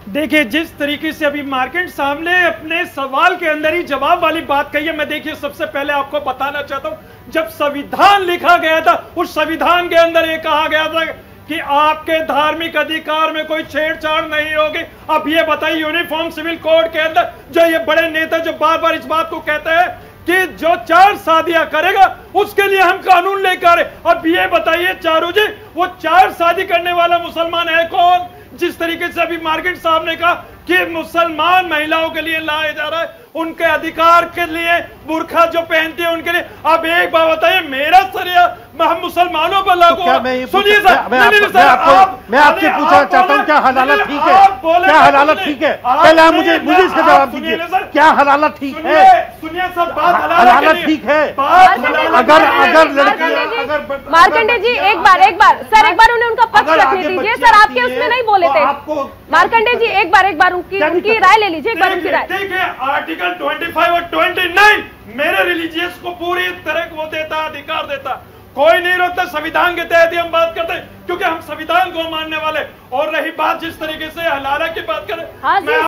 देखिए, जिस तरीके से अभी मार्केट सामने अपने सवाल के अंदर ही जवाब वाली बात कही है, मैं देखिए सबसे पहले आपको बताना चाहता हूं, जब संविधान लिखा गया था उस संविधान के अंदर ये कहा गया था कि आपके धार्मिक अधिकार में कोई छेड़छाड़ नहीं होगी। अब ये बताइए, यूनिफॉर्म सिविल कोड के अंदर जो ये बड़े नेता जो बार बार इस बात को कहते हैं कि जो 4 शादियां करेगा उसके लिए हम कानून लेकर, अब ये बताइए चारू जी, वो 4 शादी करने वाला मुसलमान है कौन? जिस तरीके से अभी मार्केट साहब ने कहा कि मुसलमान महिलाओं के लिए लाया जा रहा है, उनके अधिकार के लिए बुर्खा जो पहनती है उनके लिए। अब एक बात बताइए, मेरा सरिया हम मुसलमानों पर लागू सुनिए सर, मैं आपसे पूछना चाहता हूँ, क्या हलालत ठीक है? क्या हलालत ठीक है? पहले मुझे इसका जवाब दीजिए, क्या हलालत ठीक है? सुनिए सर, बात हलालत ठीक है? अगर लड़की, मार्कंडे जी एक बार सर, एक बार उन्हें उनका पक्ष रखने दीजिए सर, आपके उसमें नहीं बोले थे मार्कंडे जी। एक बार उनकी राय ले लीजिए, एक बार उनकी राय। ठीक है, आर्टिकल 25 और 29 मेरे रिलीजियस को पूरी तरह वो देता, अधिकार देता, कोई नहीं रोकता। संविधान के तहत ही हम बात करते हैं, क्योंकि हम संविधान को मानने वाले। और रही बात जिस तरीके से हलाला की बात करें,